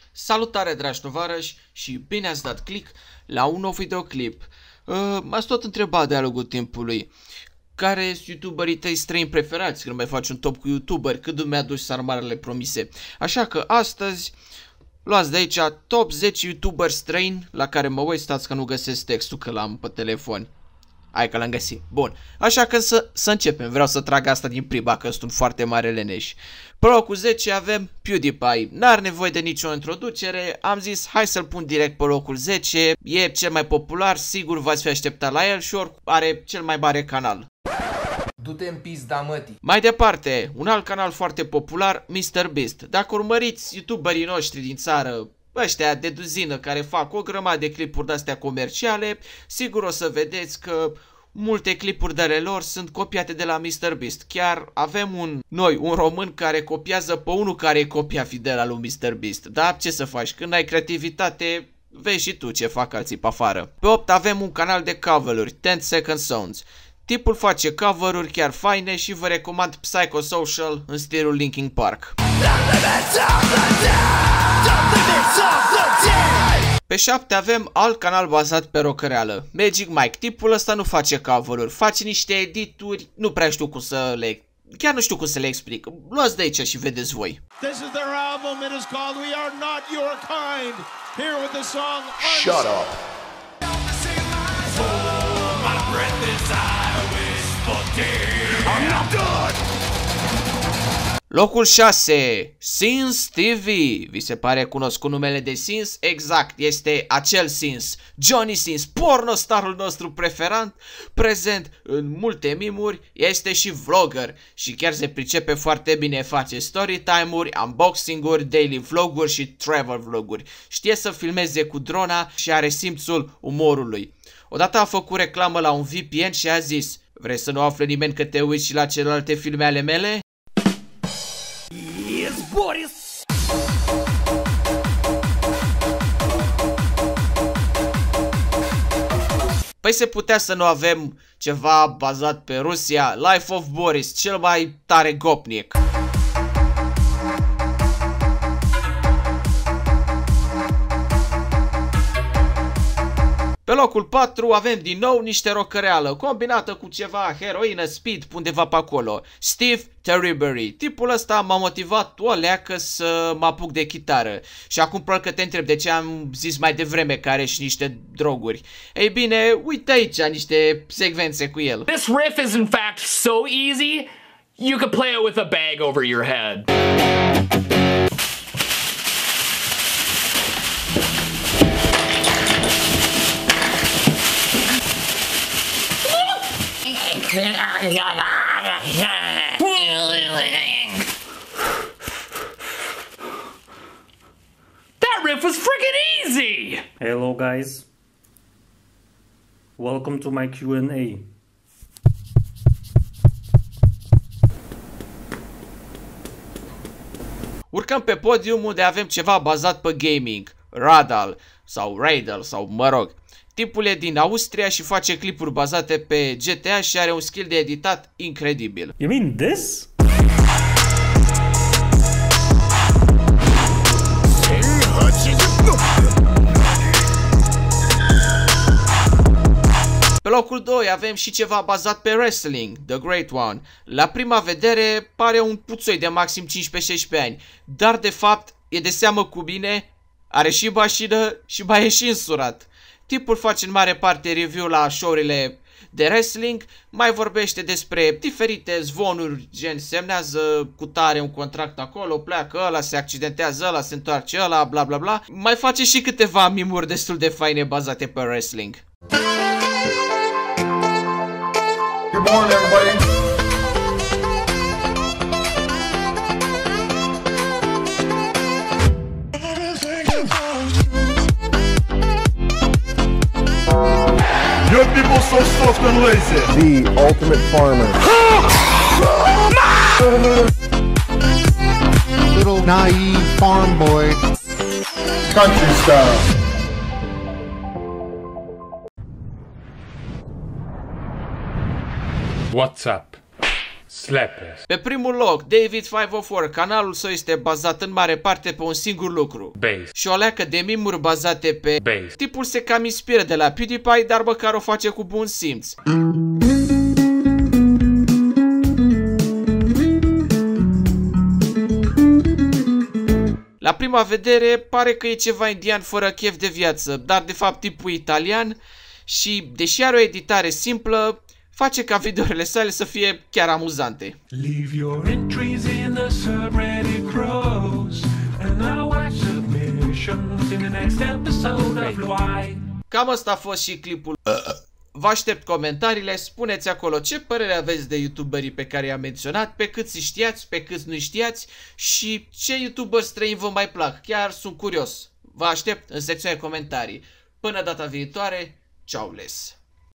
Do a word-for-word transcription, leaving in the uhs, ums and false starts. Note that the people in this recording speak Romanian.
Salutare dragi tovarăși și bine ați dat click la un nou videoclip. uh, M-ați tot întrebat de-a lungul timpului care sunt youtuberii tăi străini preferați, când mai faci un top cu youtuberi, cât mi-a dus sarmarele promise. Așa că astăzi luați de aici top zece youtuberi străini la care mă uit, stați că nu găsesc textul că l-am pe telefon. Hai că l-am găsit. Bun. Așa că să, să începem. Vreau să trag asta din prima, că sunt foarte mare leneș. Pe locul zece avem PewDiePie. N-are nevoie de nicio introducere. Am zis hai să-l pun direct pe locul zece. E cel mai popular, sigur v-ați fi așteptat la el și oricum are cel mai mare canal. Du-te în pizda mătii. Mai departe, un alt canal foarte popular, MrBeast. Dacă urmăriți youtuberii noștri din țară, ăștia de duzină care fac o grămadă de clipuri de-astea comerciale, sigur o să vedeți că multe clipuri de ale lor sunt copiate de la MrBeast. Chiar avem un, noi, un român care copiază pe unul care e copia fidel al lui MrBeast. Dar ce să faci? Când ai creativitate, vezi și tu ce fac alții pe afară. Pe opt avem un canal de cover-uri, ten second Sounds. Tipul face cover-uri chiar faine și vă recomand Psychosocial în stilul Linkin Park. Pe șapte avem alt canal bazat pe rocăreală, Magic Mike. Tipul ăsta nu face cover-uri, face niște edituri, nu prea știu cum să le... Chiar nu știu cum să le explic. Luați de aici și vedeți voi. This is their album. It is called We Are Not Your Kind. Here with the song Shut up. I'm not done. Locul șase, Sins T V. Vi se pare cunoscut numele de Sins? Exact, este acel Sins, Johnny Sins, pornostarul nostru preferat, prezent în multe mimuri, este și vlogger și chiar se pricepe foarte bine, face story time-uri, unboxing-uri, daily vloguri și travel vloguri. Știe să filmeze cu drona și are simțul umorului. Odată a făcut reclamă la un V P N și a zis: vrei să nu afle nimeni că te uiți și la celelalte filme ale mele? Yes, Boris! Păi se putea să nu avem ceva bazat pe Rusia. Life of Boris, cel mai tare gopnic. Pe locul patru avem din nou niște rocăreală, combinată cu ceva heroină, speed, undeva pe acolo. Steve Terribury. Tipul ăsta m-a motivat o leacă să mă apuc de chitară. Și acum probabil că te întreb de ce am zis mai devreme că are și niște droguri. Ei bine, uite aici niște secvențe cu el. This riff is in fact so easy, you could play it with a bag over your head. That riff was freaking easy! Hello guys, welcome to my Q and A. Urcăm pe podium unde avem ceva bazat pe gaming, Radal sau Radal sau mă rog. Tipul e din Austria și face clipuri bazate pe G T A și are un skill de editat incredibil. You mean this? Pe locul doi avem și ceva bazat pe wrestling, The Great One. La prima vedere pare un puțoi de maxim cincisprezece șaisprezece ani, dar de fapt e de seamă cu bine, are și mașină și mai e și însurat. Tipul face în mare parte review la show-urile de wrestling, mai vorbește despre diferite zvonuri, gen semnează cu tare un contract acolo, pleacă ăla, se accidentează ăla, se întoarce ăla, bla bla bla. Mai face și câteva mimuri destul de faine bazate pe wrestling. Good morning, everybody. Your people so soft and lazy. The ultimate farmer. Little naive farm boy. Country style. What's up? Slappers. Pe primul loc, David cinci zero patru, canalul său este bazat în mare parte pe un singur lucru. Bass. Și o leacă de mimuri bazate pe Bass. Tipul se cam inspiră de la PewDiePie, dar măcar o face cu bun simț. La prima vedere pare că e ceva indian fără chef de viață, dar de fapt tipul e italian și, deși are o editare simplă, face ca videourile sale să fie chiar amuzante. Leave your entries in the subreddit pros, and I'll watch submissions in the next episode of Why. Cam asta a fost și clipul. Vă aștept comentariile, spuneți acolo ce părere aveți de youtuberii pe care i-am menționat, pe câți știați, pe câți nu știați și ce youtuberi străini vă mai plac. Chiar sunt curios. Vă aștept în secțiunea de comentarii. Până data viitoare, ciao les!